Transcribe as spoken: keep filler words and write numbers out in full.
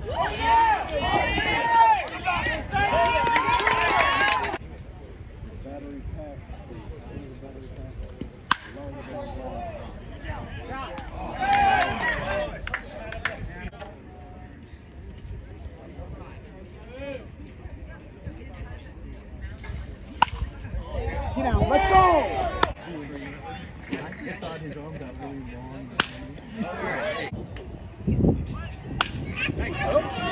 Battery pack. Battery pack. Longer than Get out, let's go! I just thought his arm got really long.